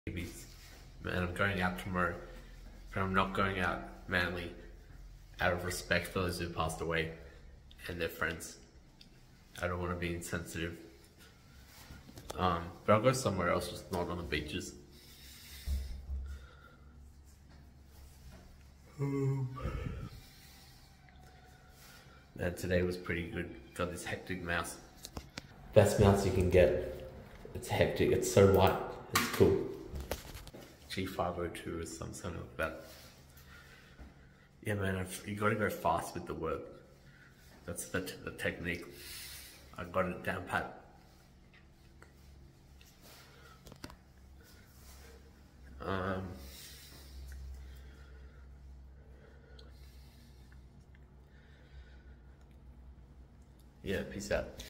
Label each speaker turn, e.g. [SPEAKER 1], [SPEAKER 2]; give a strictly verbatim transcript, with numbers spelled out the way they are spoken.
[SPEAKER 1] babies. And I'm going out tomorrow, but I'm not going out mainly out of respect for those who passed away and their friends. I don't want to be insensitive. Um, but I'll go somewhere else, just not on the beaches. And today was pretty good. Got this hectic mouse. Best mouse you can get. It's hectic. It's so light. It's cool. G five oh two is some sort of that. Yeah, man. I've, you got to go fast with the work. That's the, t the technique. I got it down pat. Um. Yeah. Peace out.